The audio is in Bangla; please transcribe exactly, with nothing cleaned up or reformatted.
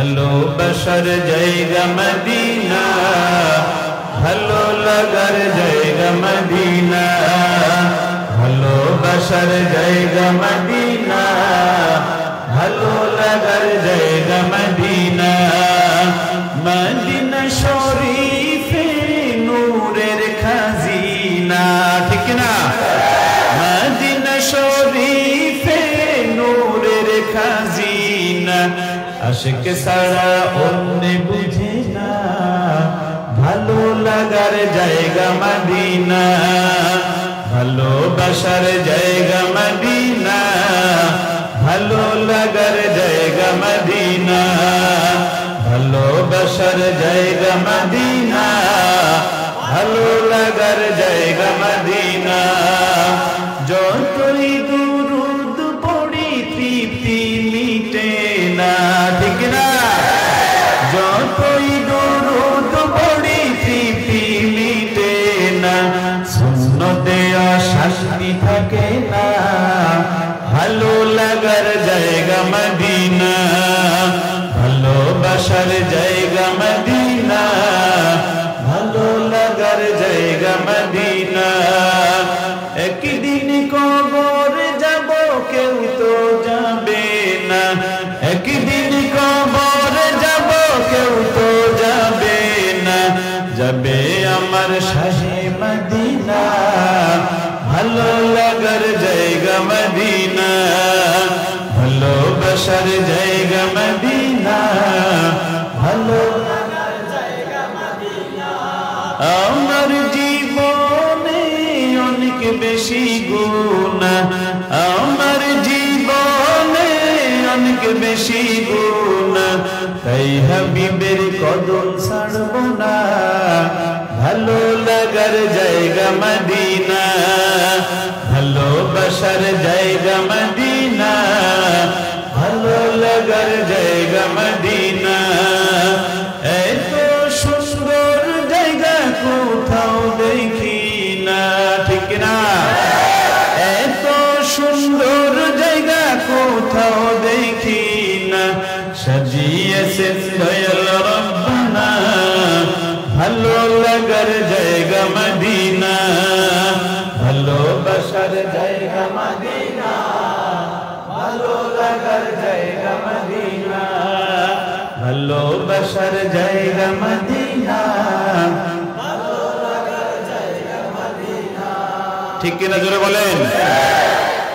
ভালোবাসার জায়গা মদিনা, ভালো লাগার জায়গা মদিনা, ভালোবাসার জায়গা মদিনা, ভালো লাগার জায়গা মদিনা। মদিনা শরীফে নূরের খাজিনা, ঠিক না? মদিনা শরীফে নূরের খাজিনা, আশিক ছাড়া অন্য বুঝে না, ভালো লাগার জায়গা মদিনা, ভালোবাসার জায়গা মদিনা, ভালো লাগার জায়গা মদিনা, ভালোবাসার জায়গা মদিনা, ভালো লাগার জায়গা মদিনা। যতই দুরূদ পড়ি তৃপ্তি মিটে না, ঠিক না? যতই দুরূদ পড়ি তৃপ্তি মিটে না, সুন্নতে শান্তি থাকে না, ভালো লাগার জায়গা মদিনা, ভালোবাসার জায়গা মদিনা, ভালো লাগার জায়গা মদিনা। একদিন কবর যাব কেউ তো যাবে না, একদিন কবর যাব কেউ তো যাবে না, যাবে আমার শাহে মদিনা, ভালো লাগার জায়গা মদিনা, ভালোবাসার জায়গা মদিনা, ভালো লাগার জায়গা মদিনা। আমার জীবনে অনেক বেশি গুনাহ, আমার জীবনে অনেক বেশি গুনাহ, তাই হাবিবের কদম ছাড়ব না, ভালো লাগার জায়গা মদিনা, ভালোবাসার জায়গা মদিনা, ভালো লাগার জায়গা মদিনা। এত সুন্দর জায়গা কোথাও দেখি না, ঠিক না? এত সুন্দর জায়গা কোথাও দেখি না, সাজিয়েছেন দয়াল রব্বানা, ভালো লাগার জায়গা মদিনা, ভালোবাসার জায়গা মদিনা, ভালো লাগার জায়গা মদিনা, ভালোবাসার জায়গা মদিনা, ভালো লাগার জায়গা মদিনা। ঠিক কিনা জোরে বলেন?